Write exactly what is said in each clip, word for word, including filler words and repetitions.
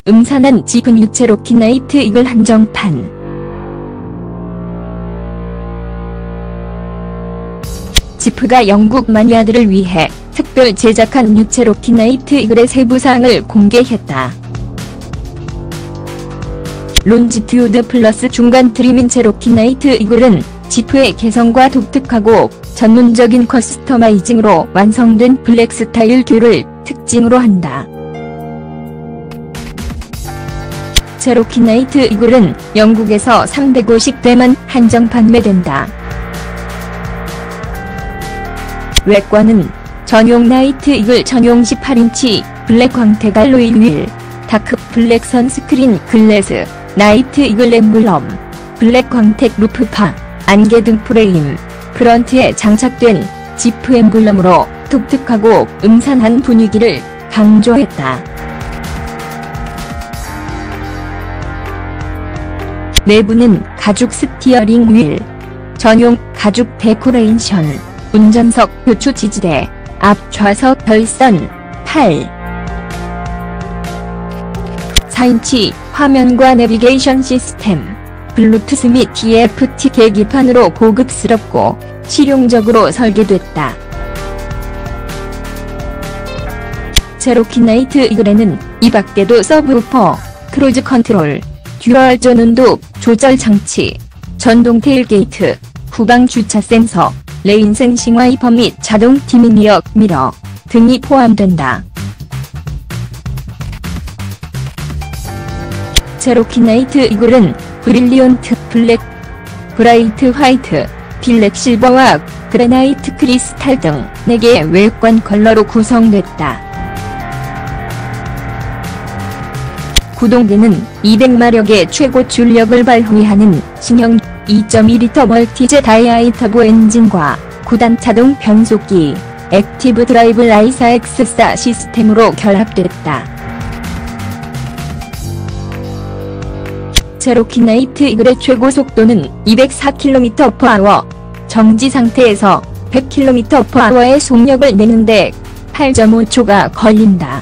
음산한 지프 체로키 나이트 이글 한정판. 지프가 영국 마니아들을 위해 특별 제작한 뉴 체로키 나이트 이글의 세부사항을 공개했다. 론지튜드 플러스 중간 트림인 체로키 나이트 이글은 지프의 개성과 독특하고 전문적인 커스터마이징으로 완성된 블랙 스타일 듀를 특징으로 한다. 체로키 나이트 이글은 영국에서 삼백오십 대만 한정 판매된다. 외관은 전용 나이트 이글 전용 십팔 인치 블랙 광택 알로이 휠, 다크 블랙 선스크린 글래스, 나이트 이글 엠블럼, 블랙 광택 루프파, 안개등 프레임, 프런트에 장착된 지프 엠블럼으로 독특하고 음산한 분위기를 강조했다. 내부는 가죽 스티어링 휠, 전용 가죽 데코레이션, 운전석 교추 지지대, 앞 좌석 결선, 팔, 사 인치 화면과 내비게이션 시스템, 블루투스 및 티에프티 계기판으로 고급스럽고 실용적으로 설계됐다. 체로키 나이트 이글에는 이 밖에도 서브우퍼, 크루즈 컨트롤, 듀얼 존 온도 조절 장치, 전동 테일게이트, 후방 주차 센서, 레인 센싱 와이퍼 및 자동 디밍 리어 미러 등이 포함된다. 체로키 나이트 이글은 브릴리언트 블랙, 브라이트 화이트, 빌렉 실버와 그레나이트 크리스탈 등 네 개의 외관 컬러로 구성됐다. 구동계는 이백 마력의 최고 출력을 발휘하는 신형 이 점 이 리터 멀티젯 아이아이 터보 엔진과 구 단 자동 변속기, 액티브 드라이브 라이사 엑스 사 시스템으로 결합됐다. 체로키 나이트 이글의 최고 속도는 이백사 킬로미터 퍼 아워, 정지 상태에서 백 킬로미터 퍼 아워의 속력을 내는데 팔 점 오 초가 걸린다.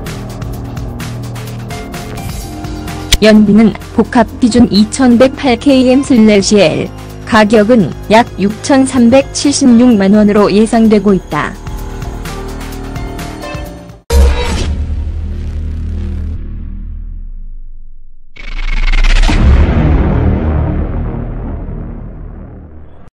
연비는 복합 기준 이천백팔 킬로미터/엘, 가격은 약 육천삼백칠십육만 원으로 예상되고 있다.